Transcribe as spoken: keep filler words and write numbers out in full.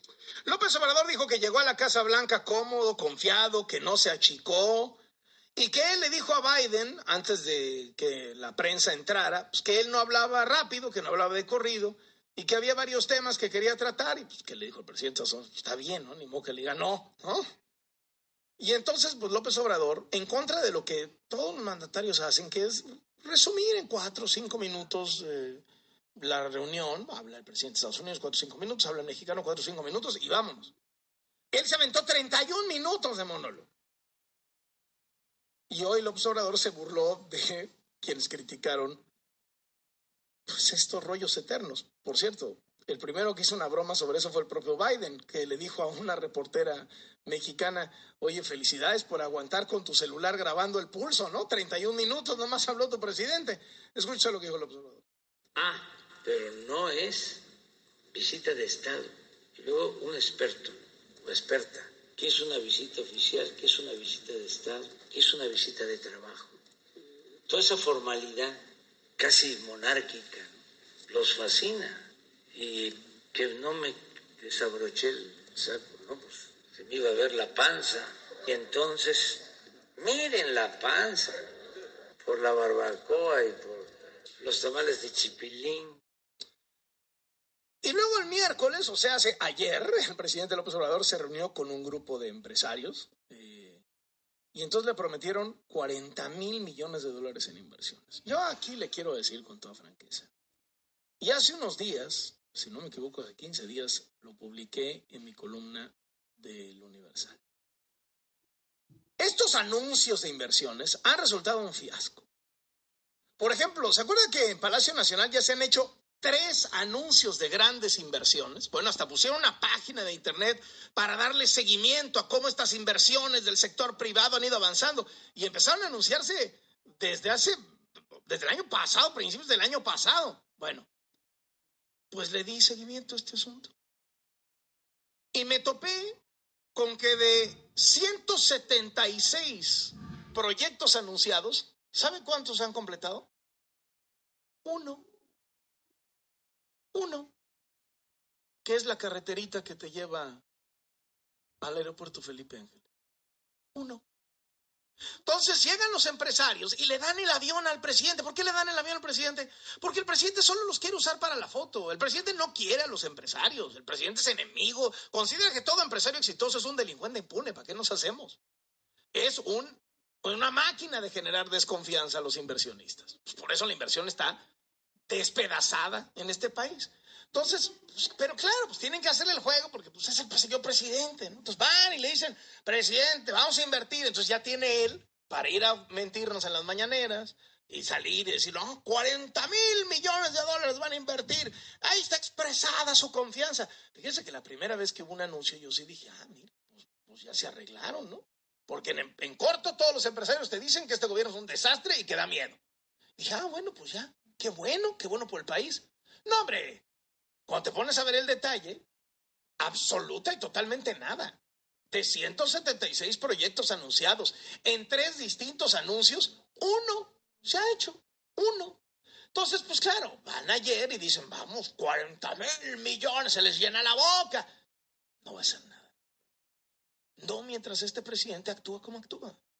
López Obrador dijo que llegó a la Casa Blanca cómodo, confiado, que no se achicó y que él le dijo a Biden, antes de que la prensa entrara, pues que él no hablaba rápido, que no hablaba de corrido y que había varios temas que quería tratar y pues que le dijo el presidente, está bien, ¿no? Ni modo que le diga no, ¿no? Y entonces, pues López Obrador, en contra de lo que todos los mandatarios hacen, que es resumir en cuatro o cinco minutos eh, la reunión, habla el presidente de Estados Unidos cuatro o cinco minutos, habla el mexicano cuatro o cinco minutos y vámonos. Él se aventó treinta y un minutos de monólogo. Y hoy López Obrador se burló de quienes criticaron pues, estos rollos eternos. Por cierto, el primero que hizo una broma sobre eso fue el propio Biden, que le dijo a una reportera mexicana, oye, felicidades por aguantar con tu celular grabando el pulso, ¿no? treinta y un minutos, nomás habló tu presidente. Escucha lo que dijo López Obrador. Ah, pero no es visita de Estado. Y luego un experto o experta, ¿qué es una visita oficial? ¿Qué es una visita de Estado? ¿Qué es una visita de trabajo? Toda esa formalidad casi monárquica, ¿no? Los fascina. Y que no me desabroché el saco, ¿no? Pues se me iba a ver la panza. Y entonces, miren la panza, por la barbacoa y por los tamales de chipilín. Y luego el miércoles, o sea, hace ayer, el presidente López Obrador se reunió con un grupo de empresarios eh, y entonces le prometieron cuarenta mil millones de dólares en inversiones. Yo aquí le quiero decir con toda franqueza. Y hace unos días, si no me equivoco, hace quince días, lo publiqué en mi columna del Universal. Estos anuncios de inversiones han resultado un fiasco. Por ejemplo, ¿se acuerdan que en Palacio Nacional ya se han hecho tres anuncios de grandes inversiones? Bueno, hasta pusieron una página de internet para darle seguimiento a cómo estas inversiones del sector privado han ido avanzando y empezaron a anunciarse desde hace, desde el año pasado, principios del año pasado. Bueno, pues le di seguimiento a este asunto. Y me topé con que de ciento setenta y seis proyectos anunciados, ¿sabe cuántos han completado? Uno. Uno. Que es la carreterita que te lleva al aeropuerto Felipe Ángeles. Uno. Entonces llegan los empresarios y le dan el avión al presidente. ¿Por qué le dan el avión al presidente? Porque el presidente solo los quiere usar para la foto. El presidente no quiere a los empresarios. El presidente es enemigo. Considera que todo empresario exitoso es un delincuente impune. ¿Para qué nos hacemos? Es un, una máquina de generar desconfianza a los inversionistas. Pues por eso la inversión está despedazada en este país. Entonces, pues, pero claro, pues tienen que hacerle el juego porque pues, es el señor presidente, ¿no? Entonces van y le dicen, presidente, vamos a invertir. Entonces ya tiene él para ir a mentirnos en las mañaneras y salir y decir, no, cuarenta mil millones de dólares van a invertir. Ahí está expresada su confianza. Fíjense que la primera vez que hubo un anuncio yo sí dije, ah, mira, pues, pues ya se arreglaron, ¿no? Porque en, en corto todos los empresarios te dicen que este gobierno es un desastre y que da miedo. Dije, ah, bueno, pues ya, qué bueno, qué bueno por el país. No, hombre, cuando te pones a ver el detalle, absoluta y totalmente nada. De ciento setenta y seis proyectos anunciados, en tres distintos anuncios, uno se ha hecho, uno. Entonces, pues claro, van ayer y dicen, vamos, cuarenta mil millones, se les llena la boca. No va a ser nada. No mientras este presidente actúa como actúa.